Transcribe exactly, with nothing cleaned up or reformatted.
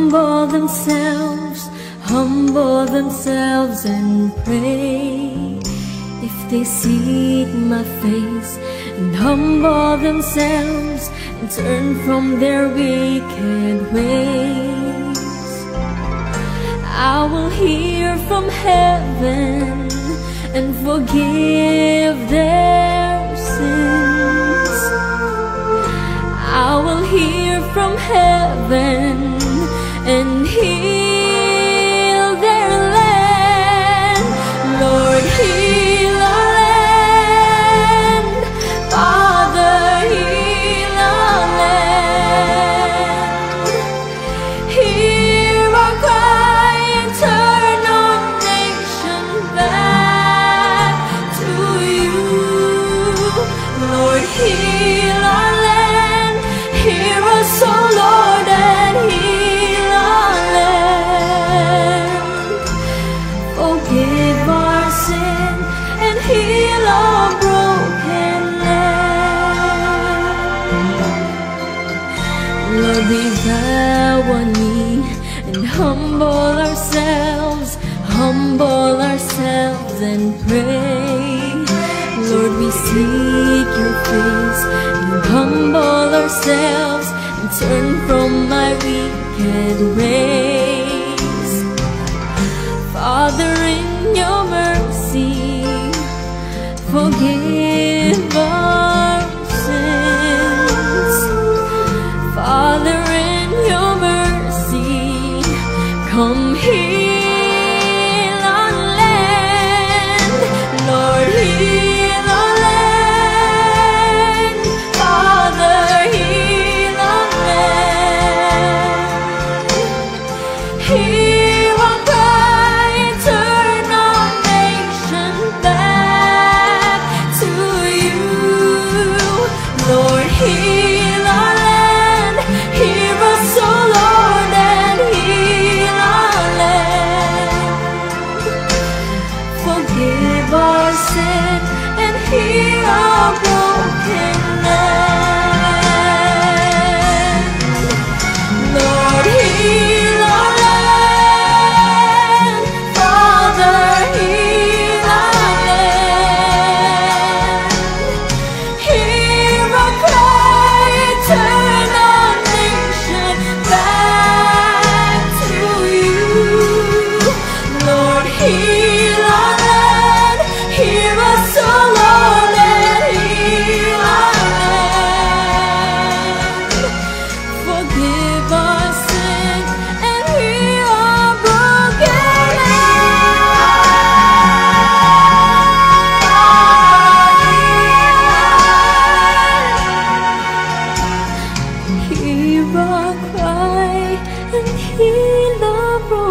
humble themselves, humble themselves and pray. If they seek my face and humble themselves and turn from their wicked ways, I will hear from heaven and forgive their sins. I will hear from heaven and heal their land. Lord, heal our land. Father, heal our land. Hear our cry and turn our nation back to you. Lord, heal our land. Hear us, O Lord, and heal our land. Forgive our sin and heal our broken land. Lord, we bow one knee and humble ourselves, humble ourselves and pray. Lord, we seek your face and humble ourselves and turn from my wicked ways. Father, in your mercy, forgive our sins. Father, in your mercy, come heal our land. Lord, heal our land. Father, heal our land. Hear our cry and turn our nation back to you. Lord, heal our land. Hear us, O Lord, and heal our land. Forgive our sin and heal our broken land. Lord, heal our land. Father, heal our land. Hear our cry and turn our nation back to you. Lord, heal our land. Hear us, O Lord, and heal our land. Forgive our sin and heal our broken land. Hear our cry and heal our broken